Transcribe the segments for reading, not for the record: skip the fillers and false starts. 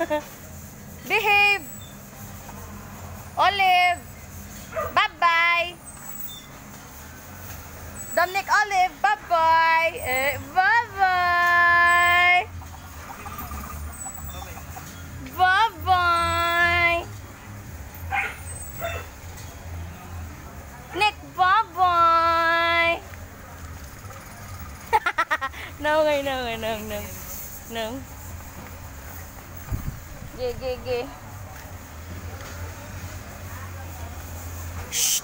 Behave. Olive. Bye-bye. Dominic Olive. Bye-bye. Bye-bye. Bye-bye. Nick, bye-bye. No. Ge. Shh.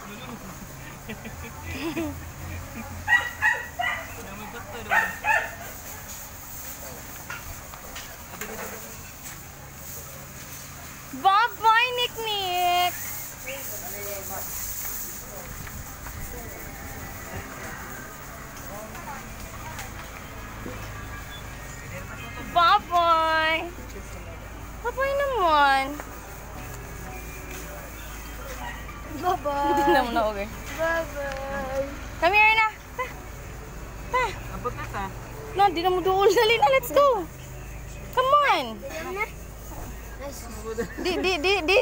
Bye-bye, Nick. Bye-bye. Bye-bye naman. Bye-bye. Hindi naman na okay. Bye-bye. Come here na. Ta. Abot na ta. No, di na mo doon. Dali na, let's go. Come on. Di.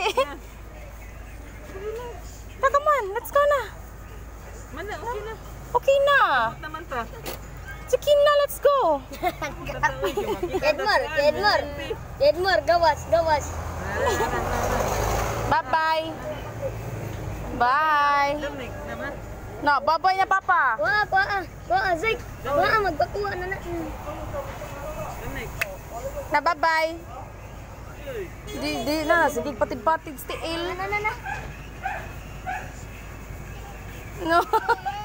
Ta, come on. Let's go na. Mana, okay na. Okay na. Abot naman ta. Sige na, let's go. Edmar, gawas. Bye-bye. Bye. Dominic naman. No, bye-bye na, Papa. Kuha, Zek. Kuha, magbakuha na na. Dominic. Na, bye-bye. Uy. Di na, sige, patid-patid, stiil. Na. No.